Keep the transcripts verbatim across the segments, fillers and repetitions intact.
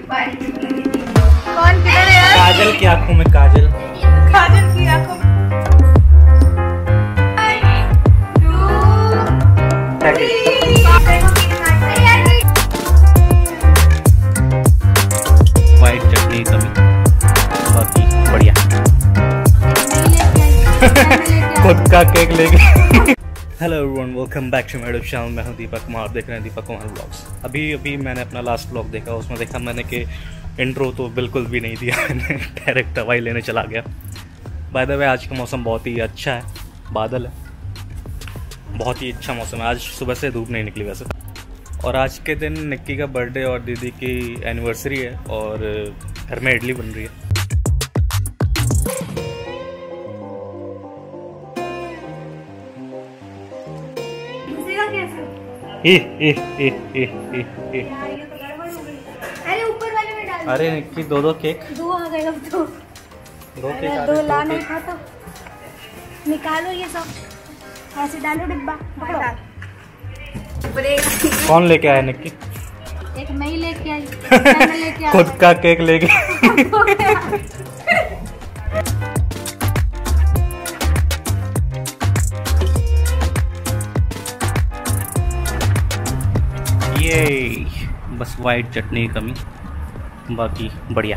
कौन किधर है यार? काजल की आंखों में काजल, काजल की आंखों में। व्हाइट चटनी कमी, बाकी बढ़िया। खुद का केक लेके। Hello everyone, welcome back to my YouTube channel. मैं हूं दीपक कुमार, देख रहे हैं दीपक कुमार व्लॉग्स। अभी अभी मैंने अपना लास्ट व्लॉग देखा, उसमें देखा मैंने कि इंट्रो तो बिल्कुल भी नहीं दिया मैंने, डायरेक्ट दवाई लेने चला गया। बाय द वे आज का मौसम बहुत ही अच्छा है, बादल है, बहुत ही अच्छा मौसम है। आज सुबह से धूप नहीं निकली वैसे। और आज के दिन निक्की का बर्थडे और दीदी की एनिवर्सरी है और घर में इडली बन रही है। ए, ए, ए, ए, ए, ए। अरे ऊपर वाले में डाल। अरे निक्की दो दो केक, दो आ गए अब तो। दो केक आ दो रहे, ला दो नहीं केक। खाता। निकालो ये सब, ऐसे डालो डिब्बा, पकड़ो। कौन लेके आया निक्की? एक मैं ही लेके आई, मैंने लेके आया। खुद का केक लेके। ये बस वाइट चटनी की कमी, बाकी बढ़िया।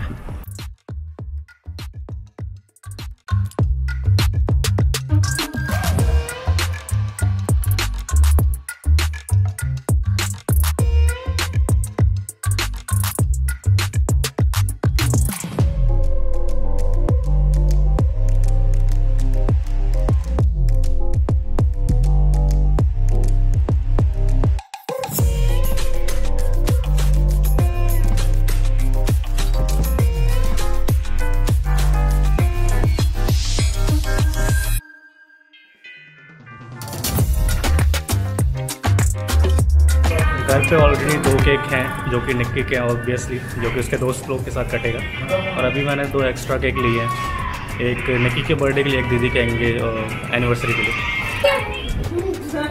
घर पे ऑलरेडी दो केक हैं जो कि निक्की के हैं ऑब्वियसली, जो कि उसके दोस्त लोग के साथ कटेगा। और अभी मैंने दो एक्स्ट्रा केक लिए हैं, एक निक्की के बर्थडे के लिए, एक दीदी के एनिवर्सरी के लिए।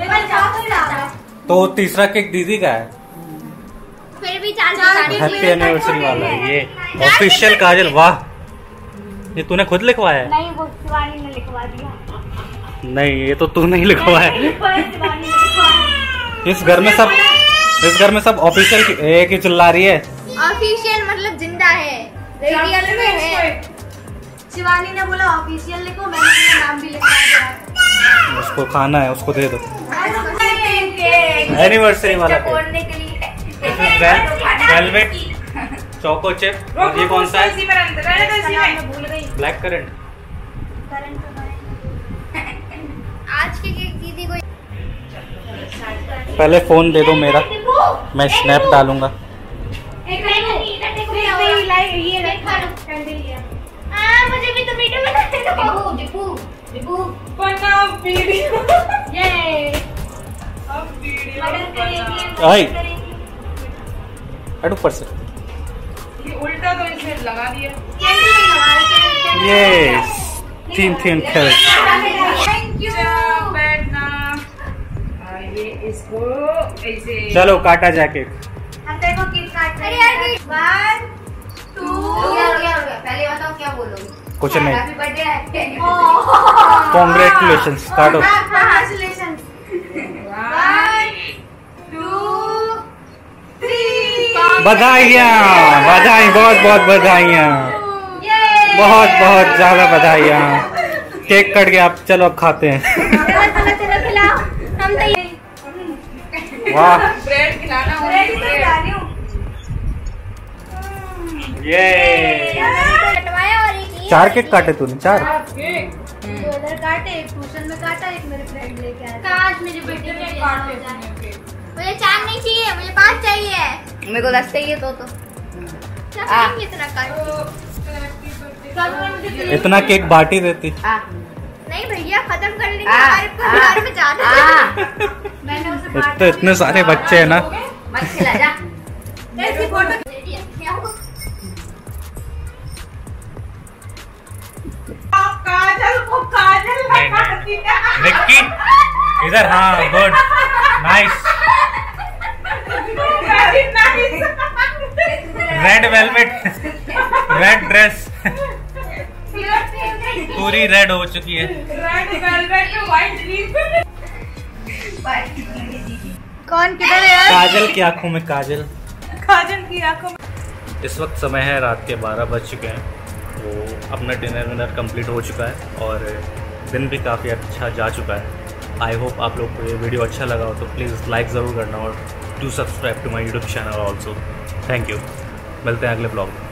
तो तीसरा केक दीदी का है, फिर भी चार हैप्पी एनिवर्सरी वाला है ये ऑफिशियल। काजल वाह, ये तूने खुद लिखवाया है? नहीं, वो शिवानी ने लिखवा दिया। नहीं, ये तो तू नहीं लिखवाया है। शिवानी ने लिखवाया। इस घर में सब इस घर में सब ऑफिशियल एक ही चिल्ला रही है। ऑफिशियल मतलब जिंदा है, रियल में है। शिवानी ने बोला ऑफिशियल लिखो, मैंने अपना नाम भी लिखवा दिया। उसको खाना है, उसको दे दो एनिवर्सरी वाला तोड़ने के लिए। Velvet choco chip. और ये कौन सा है? भूल गई। Black currant. आज के केक दीदी को पहले फोन दे दो मेरा, मैं स्नैप डालूंगा। मुझे भी तो वीडियो बनाने दो। आई हट ऊपर से। ये उल्टा तो इसने लगा दिया। ये तीन तीन खेल। Thank you. बैठना। ये इसको ऐसे। चलो काटा जाके। हम तेरे को केक काट रहे हैं। One two. पहले बताओ क्या बोलोगे? कुछ नहीं। Happy birthday. कॉन्ग्रेचुलेशंस। काटो। कॉन्ग्रेचुलेशंस। One two three. बधाइयाँ, बधाई, बहुत बहुत बधाइयाँ, बहुत बहुत ज्यादा बधाइयाँ। केक कट गया, अब चलो अब खाते हैं। हम तो वाह, ब्रेड खिलाना हो। ब्रेड खिला रही हूँ। ये कटवाया और एक चार केक काटे तूने? चार दो इधर काटे, एक ट्यूशन में काटा, एक मेरे फ्रेंड लेके आया। काश मेरे बेटे ने काटे। मुझे चार नहीं चाहिए, मुझे पांच चाहिए। मेरे को दस चाहिए तो तो क्या खाएंगे इतना काट? इतना केक बांटी देती। नहीं भैया, खत्म कर लेंगे, हमारे परिवार में जाना है। मैंने उसे एक तो इतने सारे बच्चे हैं ना। मत खिला जा। ऐसी फोटो काजल को काजल निक्की इधर, हाँ good nice. Red red velvet red dress पूरी रेड हो चुकी है। रेड वेलवेट में व्हाइट लीफ। कौन किधर है यार? काजल की आंखों में काजल। काजल की आंखों में। इस वक्त समय है रात के बारह बज चुके हैं, तो अपना डिनर विनर कंप्लीट हो चुका है और दिन भी काफ़ी अच्छा जा चुका है। आई होप आप लोग को ये वीडियो अच्छा लगा हो तो प्लीज़ लाइक ज़रूर करना और do subscribe to my YouTube channel also. Thank you, मिलते हैं अगले ब्लॉग में।